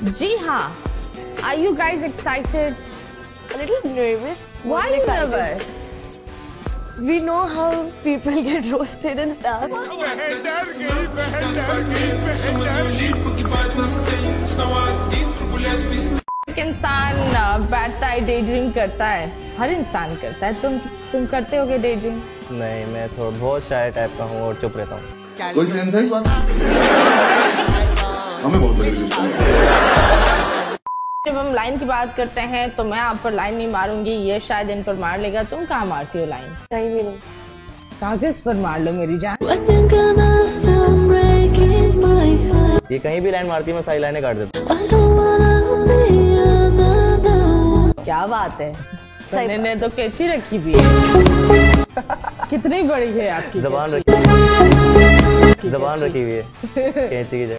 जी हाँ. Are you guys excited? A little nervous. Why are you excited. nervous? We know how people get roasted and stuff. एक इंसान बैठता है, day dream करता है. हर इंसान करता है. तुम करते होगे डे ड्रीम? नहीं, मैं थोड़ा बहुत शाय टाइप का हूँ और चुप रहता हूँ. कोई सेंस है इस बात? हमें बहुत लग रही है. जब हम लाइन की बात करते हैं तो मैं आप पर लाइन नहीं मारूंगी, ये शायद इन पर मार लेगा. तुम कहाँ मारती हो लाइन? कहीं भी नहीं. कागज पर मार लो मेरी जान. ये कहीं भी लाइन मारती है, मैं सारी लाइनें काट देता हूँ. क्या बात है. सनी ने तो कैची रखी भी है. कितनी बड़ी है आपकी जबान रखी हुई है कैंची की जगह.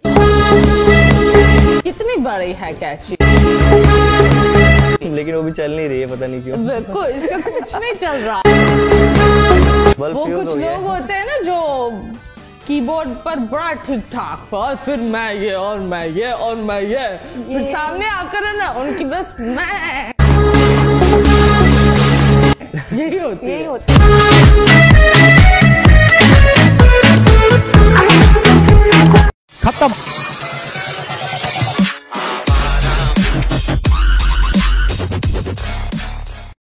कितनी बड़ी है कैची? लेकिन वो भी चल नहीं रही है, पता नहीं क्यों. बिल्कुल, इसका कुछ नहीं चल रहा. वो कुछ लोग होते हैं ना जो कीबोर्ड पर बड़ा ठीक ठाक, और फिर मैं ये और मैं ये और मैं ये, फिर सामने आकर है ना उनकी बस मैं यही होती है. खत्म.